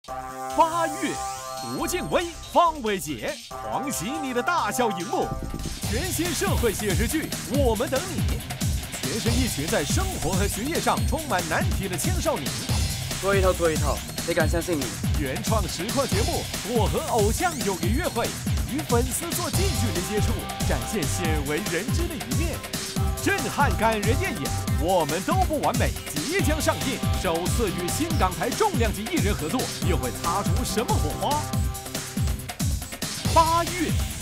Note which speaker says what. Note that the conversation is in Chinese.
Speaker 1: 8月，吴敬威、方伟杰狂袭你的大小荧幕，全新社会写实剧《我们等你》，全是一群在生活和学业上充满难题的青少年。
Speaker 2: 做一套，谁敢相信你？
Speaker 1: 原创实况节目《我和偶像有个约会》，与粉丝做近距离接触，展现鲜为人知的一面。震撼感人电影《我们都不完美》即将上映，首次与新港台重量级艺人合作，又会擦出什么火花？8月。